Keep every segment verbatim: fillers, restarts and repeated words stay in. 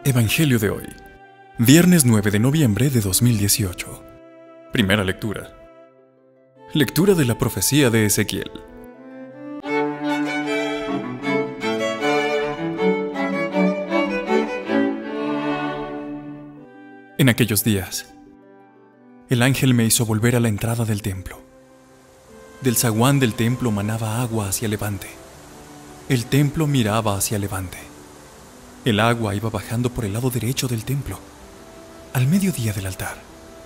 Evangelio de hoy, viernes nueve de noviembre de dos mil dieciocho. Primera lectura. Lectura de la profecía de Ezequiel. En aquellos días, el ángel me hizo volver a la entrada del templo. Del zaguán del templo manaba agua hacia levante. El templo miraba hacia levante. El agua iba bajando por el lado derecho del templo, al mediodía del altar.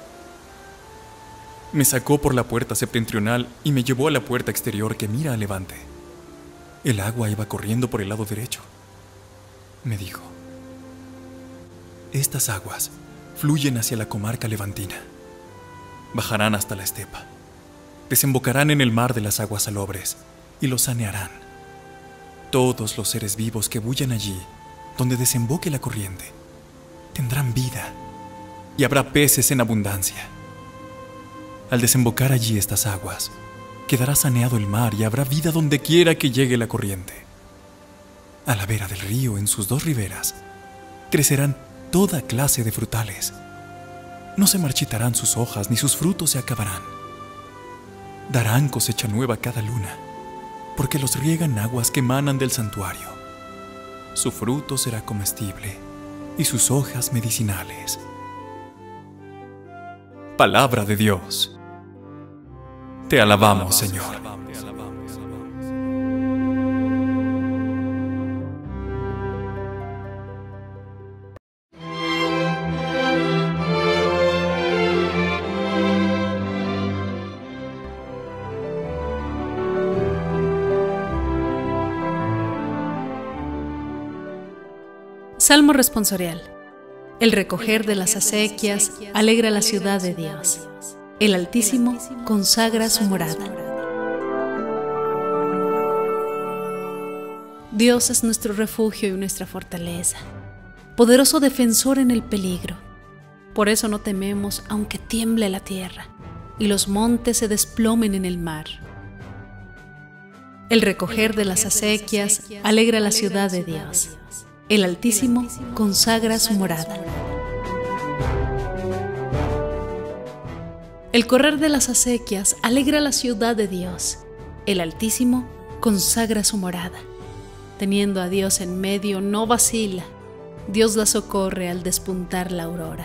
Me sacó por la puerta septentrional y me llevó a la puerta exterior que mira a levante. El agua iba corriendo por el lado derecho. Me dijo: estas aguas fluyen hacia la comarca levantina. Bajarán hasta la estepa. Desembocarán en el mar de las aguas salobres y lo sanearán. Todos los seres vivos que bullan allí, donde desemboque la corriente, tendrán vida y habrá peces en abundancia. Al desembocar allí estas aguas, quedará saneado el mar y habrá vida donde quiera que llegue la corriente. A la vera del río, en sus dos riberas, crecerán toda clase de frutales. No se marchitarán sus hojas ni sus frutos se acabarán. Darán cosecha nueva cada luna, porque los riegan aguas que emanan del santuario. Su fruto será comestible y sus hojas medicinales. Palabra de Dios. Te alabamos, Señor. Salmo responsorial. El recoger de las acequias alegra la ciudad de Dios. El Altísimo consagra su morada. Dios es nuestro refugio y nuestra fortaleza, poderoso defensor en el peligro. Por eso no tememos aunque tiemble la tierra y los montes se desplomen en el mar. El recoger de las acequias alegra la ciudad de Dios. El Altísimo consagra su morada. El correr de las acequias alegra la ciudad de Dios. El Altísimo consagra su morada. Teniendo a Dios en medio, no vacila. Dios la socorre al despuntar la aurora.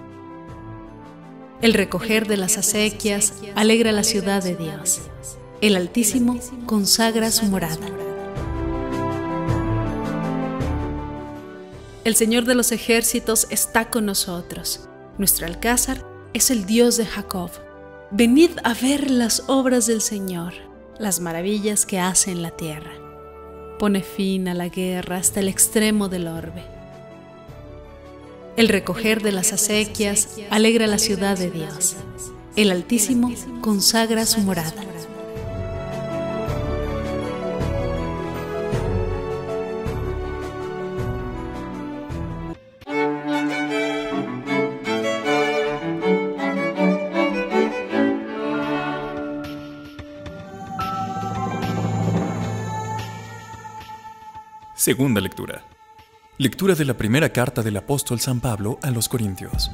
El recoger de las acequias alegra la ciudad de Dios. El Altísimo consagra su morada. El Señor de los ejércitos está con nosotros. Nuestro alcázar es el Dios de Jacob. Venid a ver las obras del Señor, las maravillas que hace en la tierra. Pone fin a la guerra hasta el extremo del orbe. El recoger de las acequias alegra la ciudad de Dios. El Altísimo consagra su morada. Segunda lectura. Lectura de la primera carta del apóstol San Pablo a los Corintios.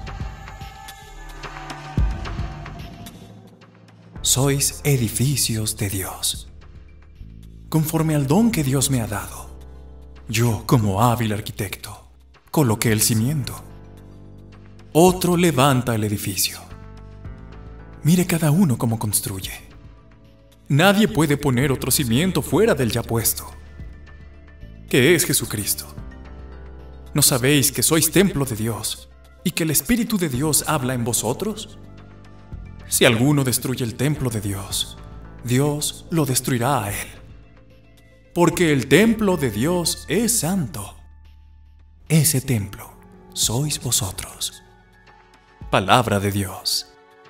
Sois edificios de Dios, conforme al don que Dios me ha dado. Yo, como hábil arquitecto, coloqué el cimiento. Otro levanta el edificio. Mire cada uno cómo construye. Nadie puede poner otro cimiento fuera del ya puesto, que es Jesucristo. ¿No sabéis que sois templo de Dios y que el Espíritu de Dios habla en vosotros? Si alguno destruye el templo de Dios, Dios lo destruirá a él. Porque el templo de Dios es santo. Ese templo sois vosotros. Palabra de Dios.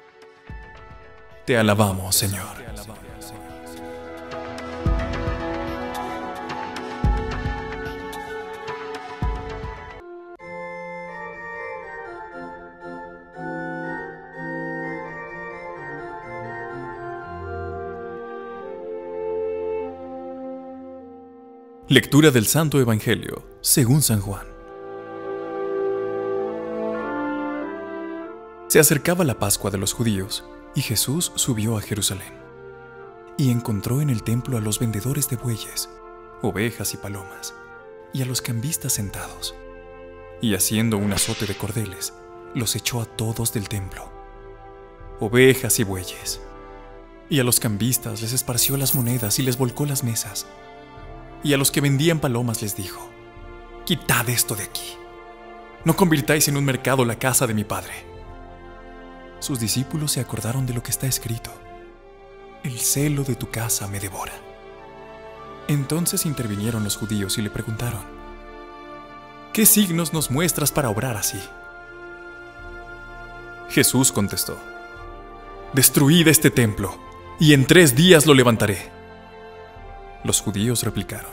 Te alabamos, Señor. Lectura del Santo Evangelio según San Juan. Se acercaba la Pascua de los judíos y Jesús subió a Jerusalén y encontró en el templo a los vendedores de bueyes, ovejas y palomas, y a los cambistas sentados, y haciendo un azote de cordeles, los echó a todos del templo, ovejas y bueyes, y a los cambistas les esparció las monedas y les volcó las mesas, y a los que vendían palomas les dijo: «Quitad esto de aquí, no convirtáis en un mercado la casa de mi Padre». Sus discípulos se acordaron de lo que está escrito: «El celo de tu casa me devora». Entonces intervinieron los judíos y le preguntaron: «¿Qué signos nos muestras para obrar así?». Jesús contestó: «Destruid este templo, y en tres días lo levantaré». Los judíos replicaron: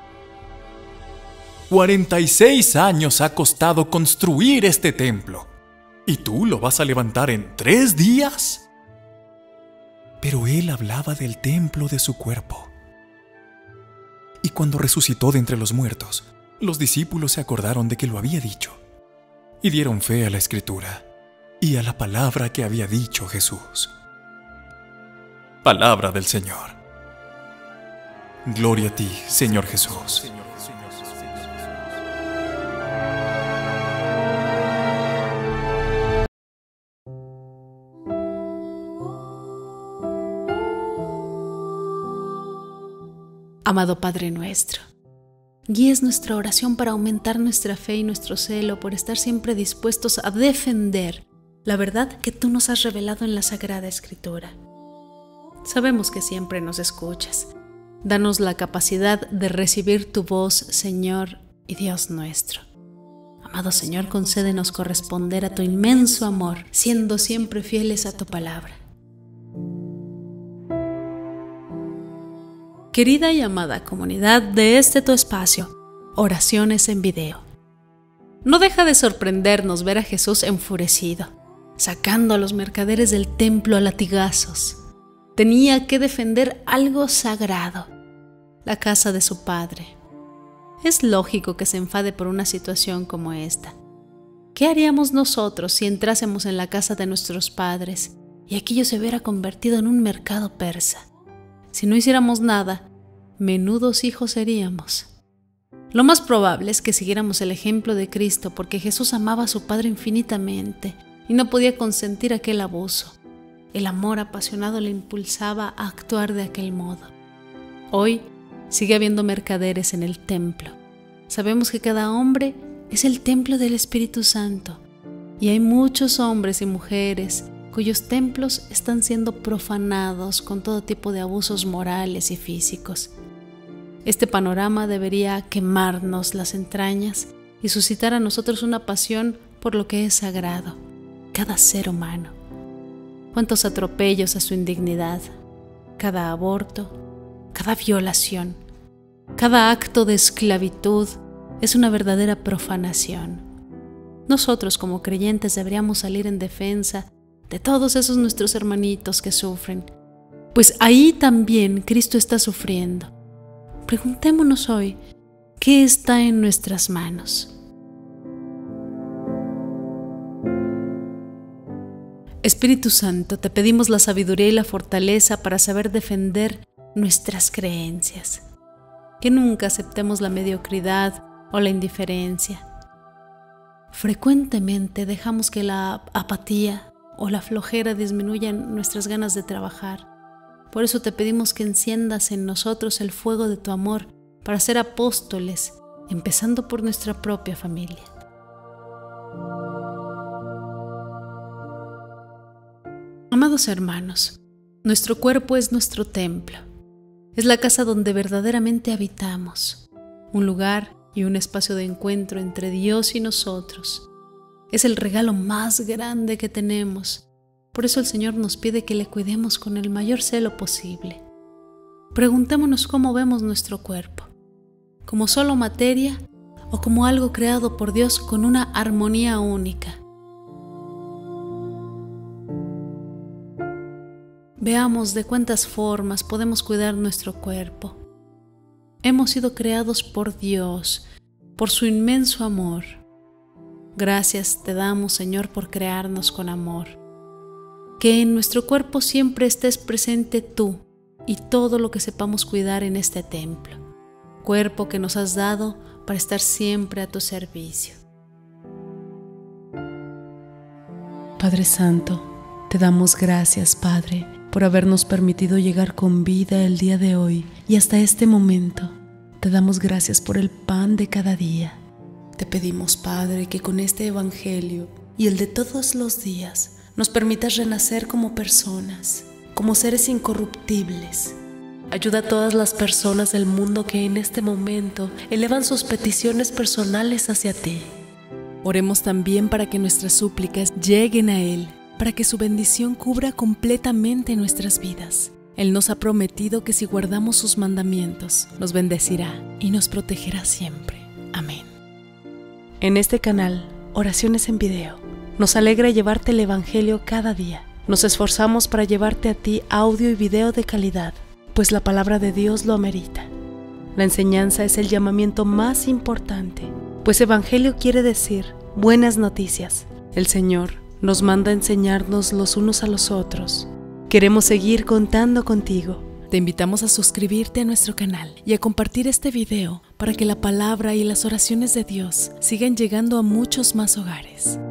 «Cuarenta y seis años ha costado construir este templo, ¿y tú lo vas a levantar en tres días?». Pero él hablaba del templo de su cuerpo. Y cuando resucitó de entre los muertos, los discípulos se acordaron de que lo había dicho, y dieron fe a la Escritura y a la palabra que había dicho Jesús. Palabra del Señor. Gloria a ti, Señor Jesús. Amado Padre nuestro, guíes nuestra oración para aumentar nuestra fe y nuestro celo por estar siempre dispuestos a defender la verdad que tú nos has revelado en la Sagrada Escritura. Sabemos que siempre nos escuchas. Danos la capacidad de recibir tu voz, Señor y Dios nuestro. Amado Señor, concédenos corresponder a tu inmenso amor, siendo siempre fieles a tu palabra. Querida y amada comunidad de este tu espacio, Oraciones en Video. No deja de sorprendernos ver a Jesús enfurecido, sacando a los mercaderes del templo a latigazos. Tenía que defender algo sagrado, la casa de su Padre. Es lógico que se enfade por una situación como esta. ¿Qué haríamos nosotros si entrásemos en la casa de nuestros padres y aquello se hubiera convertido en un mercado persa? Si no hiciéramos nada, menudos hijos seríamos. Lo más probable es que siguiéramos el ejemplo de Cristo, porque Jesús amaba a su Padre infinitamente y no podía consentir aquel abuso. El amor apasionado le impulsaba a actuar de aquel modo. Hoy sigue habiendo mercaderes en el templo. Sabemos que cada hombre es el templo del Espíritu Santo, y hay muchos hombres y mujeres cuyos templos están siendo profanados con todo tipo de abusos morales y físicos. Este panorama debería quemarnos las entrañas y suscitar a nosotros una pasión por lo que es sagrado, cada ser humano. Cuántos atropellos a su indignidad, cada aborto, cada violación, cada acto de esclavitud es una verdadera profanación. Nosotros como creyentes deberíamos salir en defensa de todos esos nuestros hermanitos que sufren, pues ahí también Cristo está sufriendo. Preguntémonos hoy, ¿qué está en nuestras manos? Espíritu Santo, te pedimos la sabiduría y la fortaleza para saber defender nuestras creencias. Que nunca aceptemos la mediocridad o la indiferencia. Frecuentemente dejamos que la apatía o la flojera disminuyan nuestras ganas de trabajar. Por eso te pedimos que enciendas en nosotros el fuego de tu amor para ser apóstoles, empezando por nuestra propia familia. Amados hermanos, nuestro cuerpo es nuestro templo. Es la casa donde verdaderamente habitamos, un lugar y un espacio de encuentro entre Dios y nosotros. Es el regalo más grande que tenemos. Por eso el Señor nos pide que le cuidemos con el mayor celo posible. Preguntémonos cómo vemos nuestro cuerpo, como solo materia o como algo creado por Dios con una armonía única. Veamos de cuántas formas podemos cuidar nuestro cuerpo. Hemos sido creados por Dios, por su inmenso amor. Gracias te damos, Señor, por crearnos con amor. Que en nuestro cuerpo siempre estés presente tú y todo lo que sepamos cuidar en este templo, cuerpo que nos has dado para estar siempre a tu servicio. Padre Santo, te damos gracias, Padre, por habernos permitido llegar con vida el día de hoy y hasta este momento. Te damos gracias por el pan de cada día. Te pedimos, Padre, que con este Evangelio y el de todos los días nos permitas renacer como personas, como seres incorruptibles. Ayuda a todas las personas del mundo que en este momento elevan sus peticiones personales hacia ti. Oremos también para que nuestras súplicas lleguen a Él, para que su bendición cubra completamente nuestras vidas. Él nos ha prometido que si guardamos sus mandamientos, nos bendecirá y nos protegerá siempre. Amén. En este canal, Oraciones en Video, nos alegra llevarte el Evangelio cada día. Nos esforzamos para llevarte a ti audio y video de calidad, pues la palabra de Dios lo amerita. La enseñanza es el llamamiento más importante, pues Evangelio quiere decir buenas noticias. El Señor nos manda a enseñarnos los unos a los otros. Queremos seguir contando contigo. Te invitamos a suscribirte a nuestro canal y a compartir este video para que la palabra y las oraciones de Dios sigan llegando a muchos más hogares.